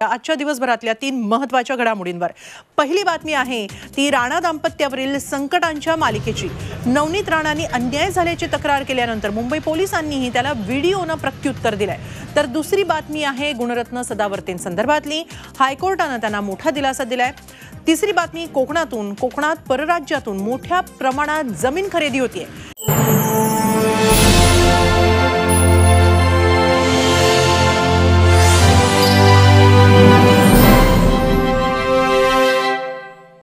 आजच्या दिवसभरातल्या 3 महत्त्वाच्या घडामोडींवर पहिली बातमी आहे ती राणा दाम्पत्यावरील संकटांच्या मालिकेची। नवनीत राणांनी अन्याय झाल्याची तक्रार केल्यानंतर मुंबई पोलिसांनीही त्याला व्हिडिओनं प्रत्युत्तर दिलंय। तर दुसरी बातमी आहे गुणरत्न सदावर्तेंसंदर्भातली, हायकोर्टानं त्यांना मोठा दिलासा दिलाय। तिसरी बातमी कोकणात परराज्यातून मोठ्या प्रमाणात जमीन खरेदी होतीये।